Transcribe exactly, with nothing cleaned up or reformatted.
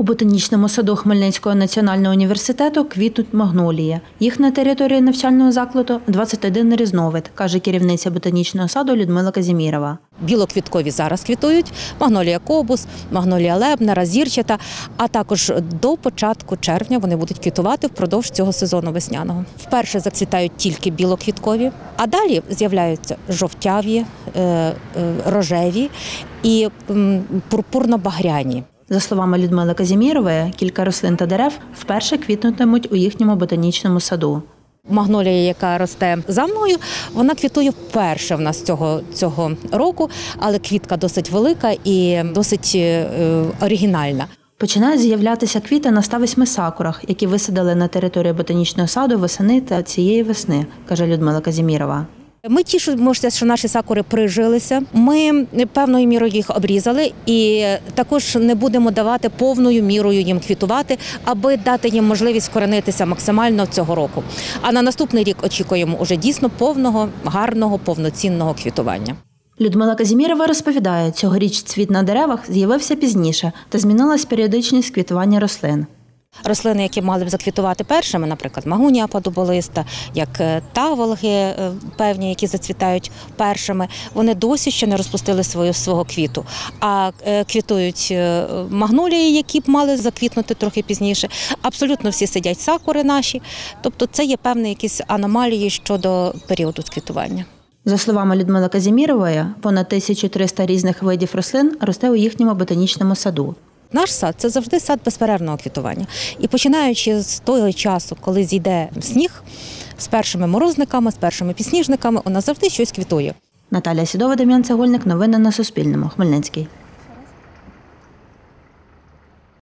У ботанічному саду Хмельницького національного університету квітнуть магнолії. Їх на території навчального закладу двадцять один різновид, каже керівниця ботанічного саду Людмила Казімірова. Білоквіткові зараз квітують, магнолія кобус, магнолія лебна, зірчата, а також до початку червня вони будуть квітувати впродовж цього сезону весняного. Вперше зацвітають тільки білоквіткові, а далі з'являються жовтяві, рожеві і пурпурно-багряні. За словами Людмили Казімірової, кілька рослин та дерев вперше квітнутимуть у їхньому ботанічному саду. Магнолія, яка росте за мною, вона квітує вперше в нас цього, цього року, але квітка досить велика і досить е, оригінальна. Починають з'являтися квіти на ста восьми сакурах, які висадили на території ботанічного саду восени та цієї весни, каже Людмила Казімірова. Ми тішимося, що наші сакури прижилися. Ми певною мірою їх обрізали і також не будемо давати повною мірою їм квітувати, аби дати їм можливість вкоренитися максимально цього року. А на наступний рік очікуємо уже дійсно повного, гарного, повноцінного квітування. Людмила Казімірова розповідає, цьогоріч цвіт на деревах з'явився пізніше та змінилась періодичність квітування рослин. Рослини, які мали б заквітувати першими, наприклад, магунія подоболиста, як таволги певні, які зацвітають першими, вони досі ще не розпустили свою, свого квіту. А квітують магнолії, які б мали заквітнути трохи пізніше. Абсолютно всі сидять сакури наші, тобто це є певні якісь аномалії щодо періоду квітування. За словами Людмили Казімірової, понад тисячу триста різних видів рослин росте у їхньому ботанічному саду. Наш сад – це завжди сад безперервного квітування. І починаючи з того часу, коли зійде сніг, з першими морозниками, з першими підсніжниками, у нас завжди щось квітує. Наталія Сідова, Дем'ян Цегольник. Новини на Суспільному. Хмельницький.